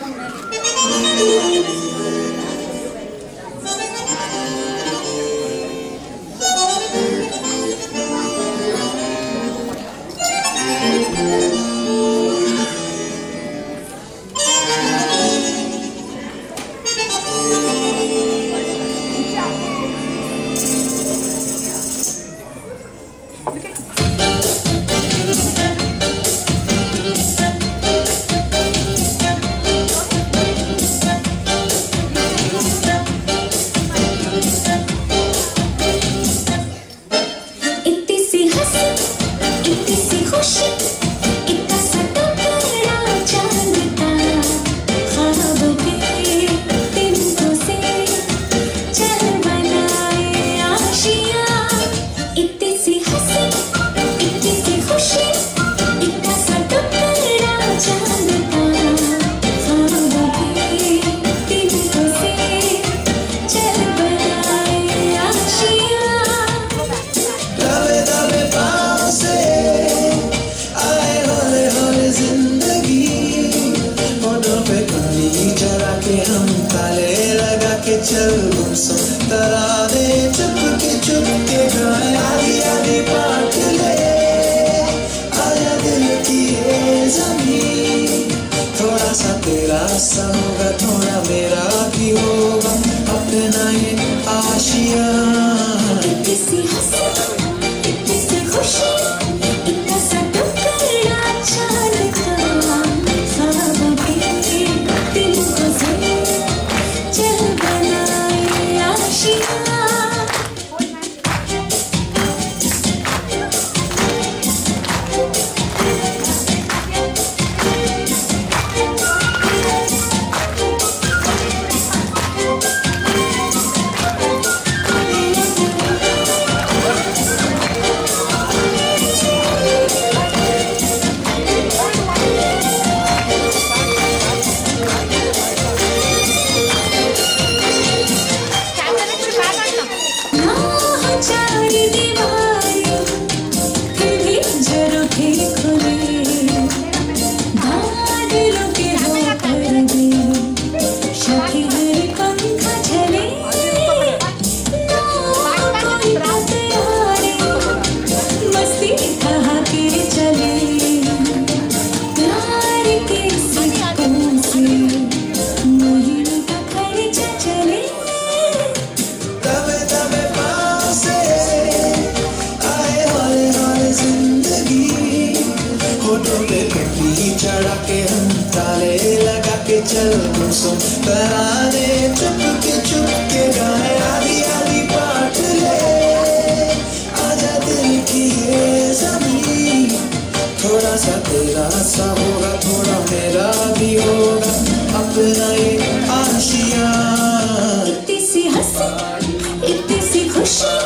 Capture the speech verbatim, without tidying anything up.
चल गुमसुम तराने चुपके चुपके गाए आधी आधी बात ले आया दिल की ये ज़मीन थोड़ा सा तेरा सा होगा थोड़ा मेरा भी होगा अपना ये आशिया कितनी सी हंसी कितनी सी खुशी इतना सा टुकड़ा चांद का ख्वाबों के दिल को ज़मीन चल बनाए आशिया चढ़ा के हम ताले लगा के चल गुमसुम तराने चुपके चुपके गाए आधी आधी बात ले आजा दिल की ये ज़मीन थोड़ा सा तेरा सा होगा थोड़ा मेरा भी होगा अपना ये आशिया इतनी सी हंसी इतनी सी खुशी